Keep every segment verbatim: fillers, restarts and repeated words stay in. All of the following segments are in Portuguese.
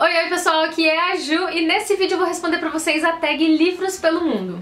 Oi, oi pessoal, aqui é a Ju e nesse vídeo eu vou responder pra vocês a tag Livros pelo Mundo.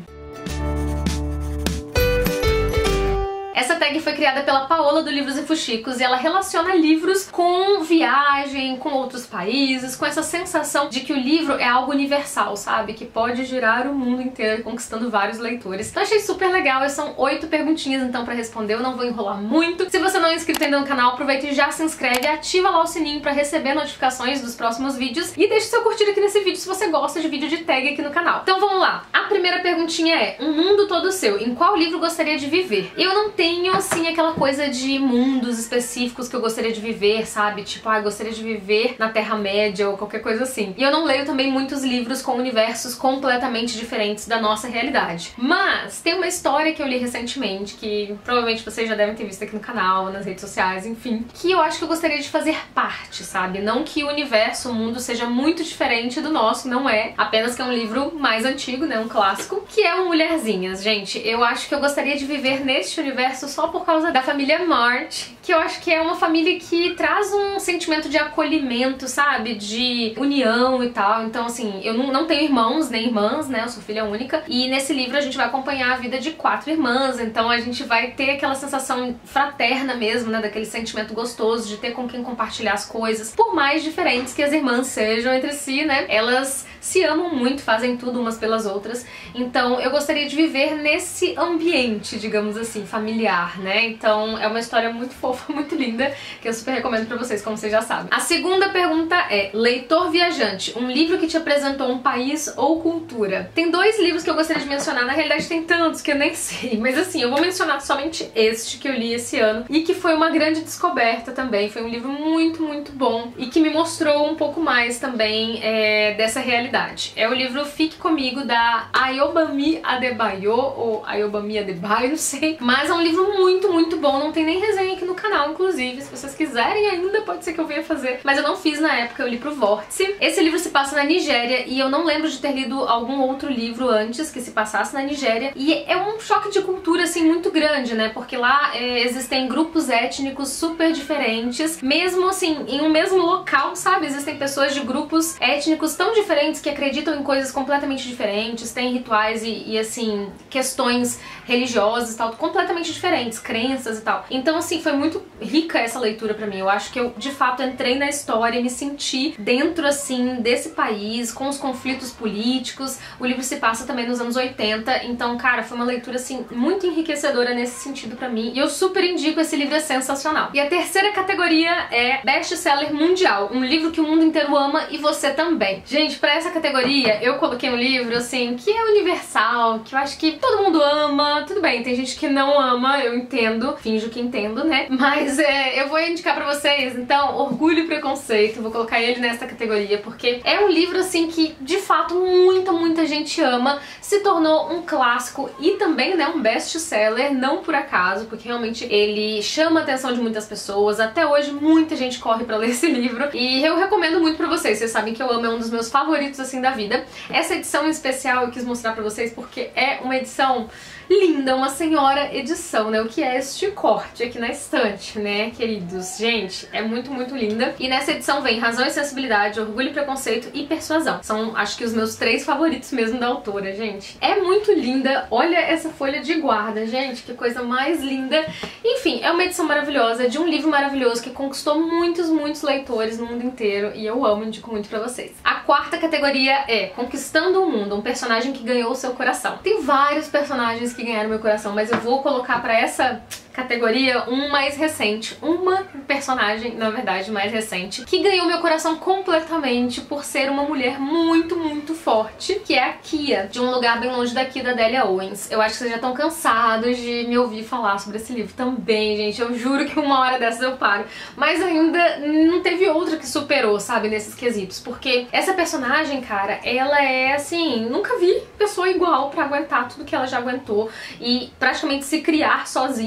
Essa tag foi criada pela Paola do Livros e Fuxicos e ela relaciona livros com viagem, com outros países, com essa sensação de que o livro é algo universal, sabe? Que pode girar o mundo inteiro conquistando vários leitores. Então achei super legal, são oito perguntinhas então pra responder, eu não vou enrolar muito. Se você não é inscrito ainda no canal, aproveita e já se inscreve, ativa lá o sininho pra receber notificações dos próximos vídeos e deixa seu curtir aqui nesse vídeo se você gosta de vídeo de tag aqui no canal. Então vamos lá! A primeira perguntinha é: um mundo todo seu, em qual livro gostaria de viver? Eu não tenho Tenho, assim, aquela coisa de mundos específicos que eu gostaria de viver, sabe? Tipo, ah, eu gostaria de viver na Terra-média ou qualquer coisa assim. E eu não leio também muitos livros com universos completamente diferentes da nossa realidade. Mas tem uma história que eu li recentemente, que provavelmente vocês já devem ter visto aqui no canal, nas redes sociais, enfim, que eu acho que eu gostaria de fazer parte, sabe? Não que o universo, o mundo seja muito diferente do nosso, não é. Apenas que é um livro mais antigo, né? Um clássico, que é o Mulherzinhas. Gente, eu acho que eu gostaria de viver neste universo só por causa da família March, que eu acho que é uma família que traz um sentimento de acolhimento, sabe? De união e tal. Então, assim, eu não, não tenho irmãos nem irmãs, né? Eu sou filha única. E nesse livro a gente vai acompanhar a vida de quatro irmãs, então a gente vai ter aquela sensação fraterna mesmo, né? Daquele sentimento gostoso de ter com quem compartilhar as coisas. Por mais diferentes que as irmãs sejam entre si, né? Elas se amam muito, fazem tudo umas pelas outras. Então eu gostaria de viver nesse ambiente, digamos assim, familiar, né? Então é uma história muito fofa, muito linda, que eu super recomendo pra vocês, como vocês já sabem. A segunda pergunta é: leitor viajante, um livro que te apresentou um país ou cultura? Tem dois livros que eu gostaria de mencionar, na realidade tem tantos que eu nem sei, mas assim, eu vou mencionar somente este que eu li esse ano e que foi uma grande descoberta também. Foi um livro muito, muito bom e que me mostrou um pouco mais também é, dessa realidade. É o livro Fique Comigo, da Ayobami Adebayo, ou Ayobami Adebayo, não sei. Mas é um livro muito, muito bom, não tem nem resenha aqui no canal, inclusive. Se vocês quiserem ainda, pode ser que eu venha fazer. Mas eu não fiz na época, eu li pro Vórtice. Esse livro se passa na Nigéria e eu não lembro de ter lido algum outro livro antes que se passasse na Nigéria. E é um choque de cultura, assim, muito grande, né? Porque lá é, existem grupos étnicos super diferentes, mesmo assim, em um mesmo local, sabe? Existem pessoas de grupos étnicos tão diferentes que acreditam em coisas completamente diferentes, têm rituais e, e assim, questões religiosas e tal, completamente diferentes, crenças e tal. Então, assim, foi muito rica essa leitura pra mim. Eu acho que eu, de fato, entrei na história e me senti dentro, assim, desse país, com os conflitos políticos. O livro se passa também nos anos oitenta, então, cara, foi uma leitura, assim, muito enriquecedora nesse sentido pra mim. E eu super indico, esse livro é sensacional. E a terceira categoria é best-seller mundial, um livro que o mundo inteiro ama e você também. Gente, pra essa categoria, eu coloquei um livro, assim, que é universal, que eu acho que todo mundo ama. Tudo bem, tem gente que não ama, eu entendo, finjo que entendo, né? Mas é, eu vou indicar pra vocês, então, Orgulho e Preconceito, vou colocar ele nessa categoria, porque é um livro, assim, que, de fato, muita, muita gente ama, se tornou um clássico e também, né, um best-seller, não por acaso, porque realmente ele chama a atenção de muitas pessoas. Até hoje, muita gente corre pra ler esse livro, e eu recomendo muito pra vocês. Vocês sabem que eu amo, é um dos meus favoritos, assim, da vida. Essa edição em especial eu quis mostrar pra vocês porque é uma edição linda, uma senhora edição, né? O que é este corte aqui na estante, né, queridos? Gente, é muito, muito linda. E nessa edição vem Razão e Sensibilidade, Orgulho e Preconceito e Persuasão. São, acho que, os meus três favoritos mesmo da autora, gente. É muito linda. Olha essa folha de guarda, gente, que coisa mais linda. Enfim, é uma edição maravilhosa de um livro maravilhoso que conquistou muitos, muitos leitores no mundo inteiro e eu amo, indico muito pra vocês. A quarta categoria é Conquistando o Mundo, um personagem que ganhou o seu coração. Tem vários personagens que que ganharam meu coração, mas eu vou colocar pra essa categoria um mais recente, uma personagem, na verdade, mais recente, que ganhou meu coração completamente por ser uma mulher muito, muito forte, que é a Kia, de Um Lugar Bem Longe Daqui, da Delia Owens. Eu acho que vocês já estão cansados de me ouvir falar sobre esse livro também, gente. Eu juro que uma hora dessas eu paro. Mas ainda não teve outra que superou, sabe, nesses quesitos, porque essa personagem, cara, ela é, assim, nunca vi pessoa igual pra aguentar tudo que ela já aguentou e praticamente se criar sozinha, assim,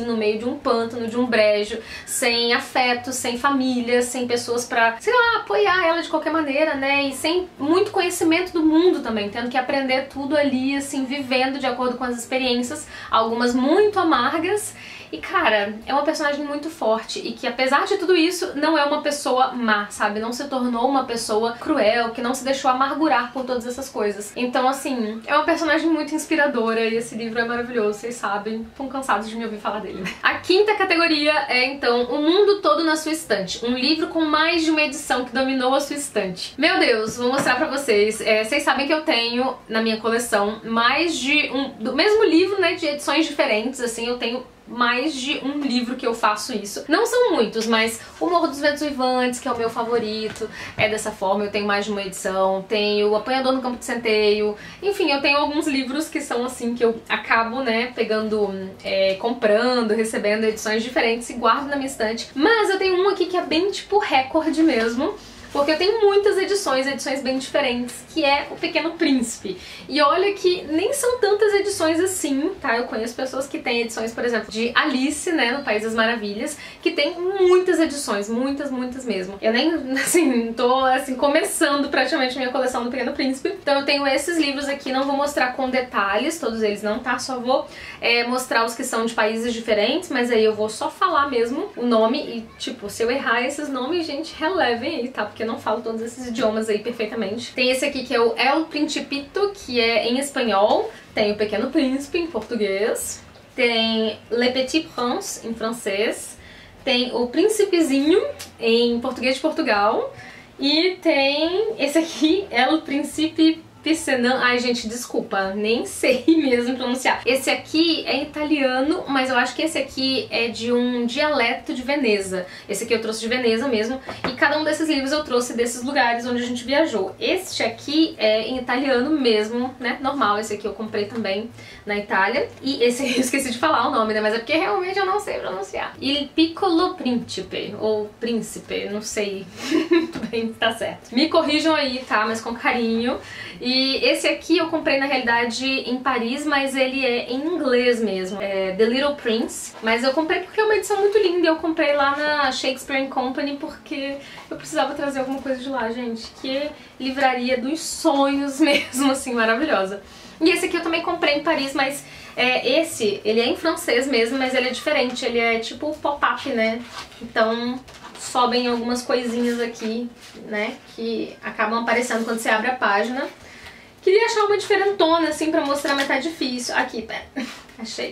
no meio de um pântano, de um brejo, sem afeto, sem família, sem pessoas pra, sei lá, apoiar ela de qualquer maneira, né? E sem muito conhecimento do mundo também, tendo que aprender tudo ali, assim, vivendo de acordo com as experiências, algumas muito amargas. E cara, é uma personagem muito forte e que apesar de tudo isso, não é uma pessoa má, sabe? Não se tornou uma pessoa cruel, que não se deixou amargurar por todas essas coisas. Então assim, é uma personagem muito inspiradora e esse livro é maravilhoso, vocês sabem. Estão cansados de me ouvir falar dele, né? A quinta categoria é então O Mundo Todo na Sua Estante. Um livro com mais de uma edição que dominou a sua estante. Meu Deus, vou mostrar pra vocês. É, vocês sabem que eu tenho na minha coleção mais de um... do mesmo livro, né? De edições diferentes, assim, eu tenho mais de um livro que eu faço isso. Não são muitos, mas O Morro dos Ventos Uivantes, que é o meu favorito, é dessa forma, eu tenho mais de uma edição. Tenho O Apanhador no Campo de Centeio. Enfim, eu tenho alguns livros que são assim, que eu acabo, né, pegando, é, comprando, recebendo edições diferentes e guardo na minha estante. Mas eu tenho um aqui que é bem tipo recorde mesmo, porque eu tenho muitas edições, edições bem diferentes, que é O Pequeno Príncipe. E olha que nem são tantas edições assim, tá? Eu conheço pessoas que têm edições, por exemplo, de Alice, né, no País das Maravilhas, que tem muitas edições, muitas, muitas mesmo. Eu nem, assim, tô, assim, começando praticamente a minha coleção do Pequeno Príncipe. Então eu tenho esses livros aqui, não vou mostrar com detalhes, todos eles não, tá? Só vou é, mostrar os que são de países diferentes, mas aí eu vou só falar mesmo o nome e, tipo, se eu errar esses nomes, gente, relevem aí, tá? Porque eu não falo todos esses idiomas aí perfeitamente. Tem esse aqui que é o El Principito, que é em espanhol. Tem o Pequeno Príncipe em português. Tem Le Petit Prince em francês. Tem o Príncipezinho em português de Portugal. E tem esse aqui, El Príncipe Pissenant. Ai, gente, desculpa, nem sei mesmo pronunciar. Esse aqui é italiano, mas eu acho que esse aqui é de um dialeto de Veneza. Esse aqui eu trouxe de Veneza mesmo, e cada um desses livros eu trouxe desses lugares onde a gente viajou. Este aqui é em italiano mesmo, né, normal. Esse aqui eu comprei também na Itália. E esse aqui eu esqueci de falar o nome, né, mas é porque realmente eu não sei pronunciar. Il Piccolo Principe, ou Príncipe, não sei muito bem se tá certo. Me corrijam aí, tá, mas com carinho. E esse aqui eu comprei na realidade em Paris, mas ele é em inglês mesmo, é The Little Prince. Mas eu comprei porque é uma edição muito linda e eu comprei lá na Shakespeare and Company porque eu precisava trazer alguma coisa de lá, gente. Que livraria dos sonhos mesmo, assim, maravilhosa. E esse aqui eu também comprei em Paris, mas é, esse, ele é em francês mesmo, mas ele é diferente, ele é tipo pop-up, né? Então sobem algumas coisinhas aqui, né, que acabam aparecendo quando você abre a página. Queria achar uma diferentona, assim, pra mostrar, mas tá difícil. Aqui, pera. Achei.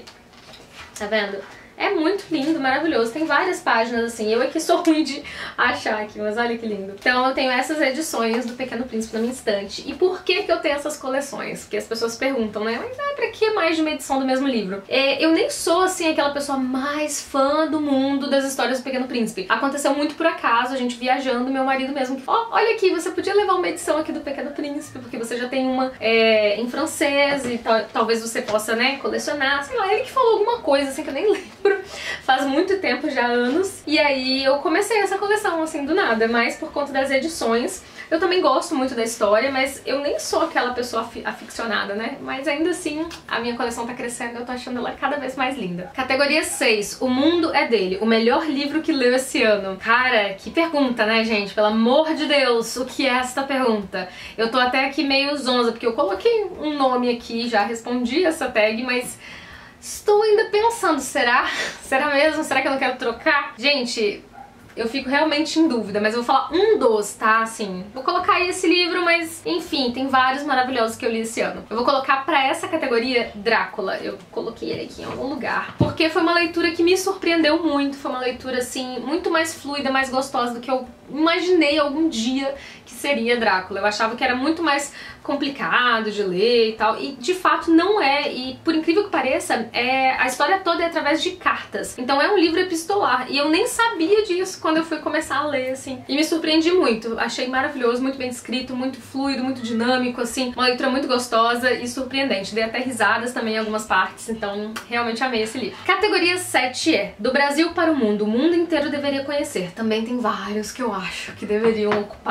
Tá vendo? É muito lindo, maravilhoso. Tem várias páginas, assim. Eu aqui sou ruim de achar aqui, mas olha que lindo. Então eu tenho essas edições do Pequeno Príncipe na minha estante. E por que que eu tenho essas coleções? Porque as pessoas perguntam, né? Mas ah, pra que mais de uma edição do mesmo livro? É, eu nem sou, assim, aquela pessoa mais fã do mundo das histórias do Pequeno Príncipe. Aconteceu muito por acaso, a gente viajando, meu marido mesmo que falou, ó, olha aqui, você podia levar uma edição aqui do Pequeno Príncipe, porque você já tem uma é, em francês e talvez você possa, né, colecionar. Sei lá, ele que falou alguma coisa, assim, que eu nem lembro. Faz muito tempo, já anos. E aí eu comecei essa coleção, assim, do nada, mas por conta das edições. Eu também gosto muito da história, mas eu nem sou aquela pessoa afi aficionada, né? Mas ainda assim, a minha coleção tá crescendo e eu tô achando ela cada vez mais linda. Categoria seis. O Mundo é Dele. O melhor livro que leu esse ano. Cara, que pergunta, né, gente? Pelo amor de Deus, o que é esta pergunta? Eu tô até aqui meio zonza, porque eu coloquei um nome aqui, já respondi essa tag, mas estou ainda pensando, será? Será mesmo? Será que eu não quero trocar? Gente, eu fico realmente em dúvida, mas eu vou falar um dos, tá? Assim, vou colocar aí esse livro, mas enfim, tem vários maravilhosos que eu li esse ano. Eu vou colocar pra essa categoria Drácula. Eu coloquei ele aqui em algum lugar, porque foi uma leitura que me surpreendeu muito. Foi uma leitura, assim, muito mais fluida, mais gostosa do que eu imaginei algum dia que seria Drácula. Eu achava que era muito mais complicado de ler e tal, e de fato não é, e por incrível que pareça, é, a história toda é através de cartas. Então é um livro epistolar, e eu nem sabia disso quando eu fui começar a ler, assim, e me surpreendi muito. Achei maravilhoso, muito bem escrito, muito fluido, muito dinâmico, assim, uma leitura muito gostosa e surpreendente. Dei até risadas também em algumas partes, então realmente amei esse livro. Categoria sete é Do Brasil para o Mundo. O mundo inteiro deveria conhecer. Também tem vários que eu acho que deveriam ocupar, né,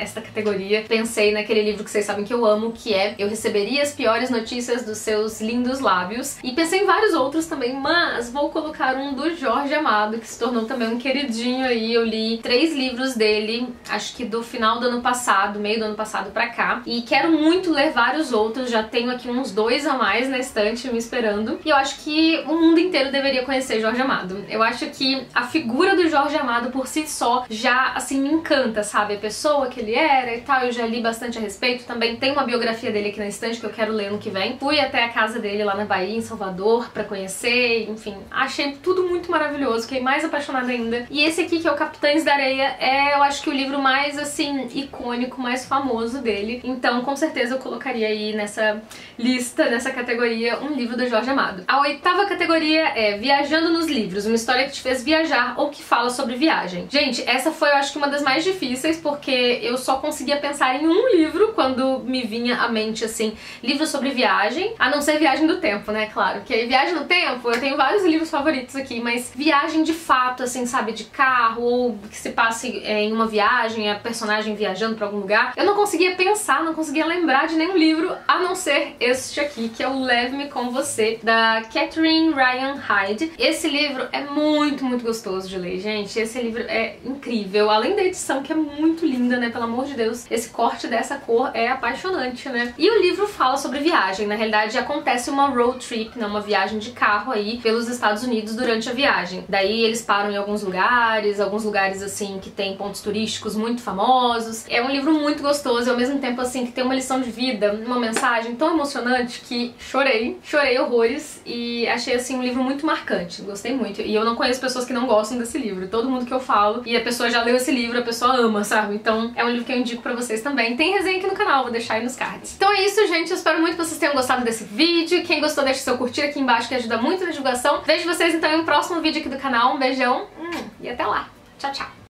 esta categoria, pensei naquele livro que vocês sabem que eu amo, que é Eu Receberia as Piores Notícias dos Seus Lindos Lábios. E pensei em vários outros também, mas vou colocar um do Jorge Amado, que se tornou também um queridinho aí. Eu li três livros dele, acho que do final do ano passado, meio do ano passado pra cá. E quero muito ler vários outros, já tenho aqui uns dois a mais na estante me esperando. E eu acho que o mundo inteiro deveria conhecer Jorge Amado. Eu acho que a figura do Jorge Amado por si só já, assim, me encanta, sabe? A pessoa que ele era e tal, eu já li bastante a respeito. Também tem uma biografia dele aqui na estante que eu quero ler no que vem. Fui até a casa dele lá na Bahia, em Salvador, pra conhecer, enfim. Achei tudo muito maravilhoso, fiquei mais apaixonada ainda. E esse aqui, que é o Capitães da Areia, é, eu acho que o livro mais, assim, icônico, mais famoso dele. Então, com certeza eu colocaria aí nessa lista, nessa categoria, um livro do Jorge Amado. A oitava categoria é Viajando nos Livros, uma história que te fez viajar ou que fala sobre viagem. Gente, essa foi, eu acho que uma das mais difíceis, porque eu só conseguia pensar em um livro quando me vinha à mente, assim, livros sobre viagem, a não ser Viagem do Tempo, né, claro, porque aí Viagem no Tempo, eu tenho vários livros favoritos aqui, mas viagem de fato, assim, sabe, de carro, ou que se passe é, em uma viagem, a personagem viajando pra algum lugar, eu não conseguia pensar, não conseguia lembrar de nenhum livro, a não ser este aqui, que é o Leve-me com Você, da Catherine Ryan Hyde. Esse livro é muito, muito gostoso de ler, gente. Esse livro é incrível, além da edição, que é muito linda, né, pelo amor de Deus, esse corte dessa cor é apaixonante, né? E o livro fala sobre viagem, na realidade acontece uma road trip, né, uma viagem de carro aí pelos Estados Unidos durante a viagem. Daí eles param em alguns lugares, alguns lugares assim que tem pontos turísticos muito famosos. É um livro muito gostoso e ao mesmo tempo assim que tem uma lição de vida, uma mensagem tão emocionante que chorei, chorei horrores e achei assim um livro muito marcante, gostei muito. E eu não conheço pessoas que não gostam desse livro, todo mundo que eu falo e a pessoa já leu esse livro, a pessoa ama, sabe? Então é um livro que eu indico pra vocês também. Tem resenha aqui no canal, vou deixar aí nos cards. Então é isso, gente, eu espero muito que vocês tenham gostado desse vídeo. Quem gostou, deixa seu curtir aqui embaixo que ajuda muito na divulgação. Vejo vocês então em um próximo vídeo aqui do canal, um beijão hum, e até lá. Tchau, tchau!